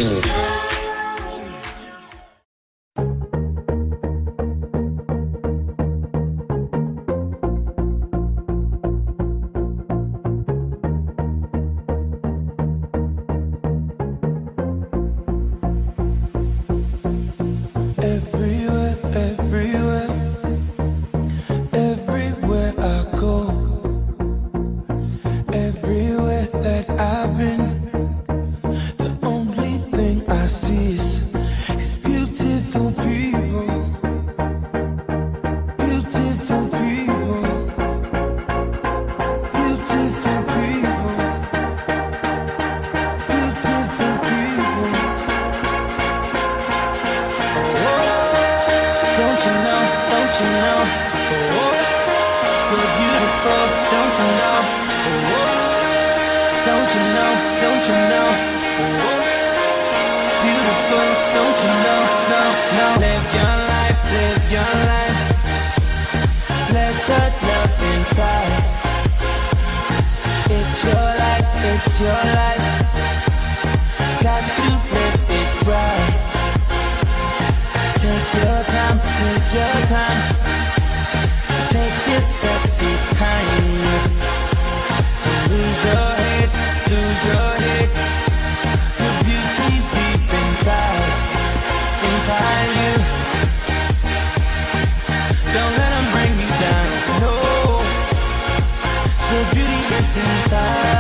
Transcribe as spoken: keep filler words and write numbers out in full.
Everywhere, everywhere, everywhere I go, everywhere that I've been, the only thing I see is, is beautiful people, beautiful people, beautiful people, beautiful people. Don't you know, don't you know, oh, you're beautiful, don't you know, oh, don't you know, don't you know, oh, beautiful, don't you know, no, no. Live your life, live your life, let the love inside. It's your life, it's your life, got to live it right. Take your time, take your time, take your sexy time. Lose your head, lose your head. The beauty's deep inside, inside you. Don't let them bring you down, no. The beauty is inside.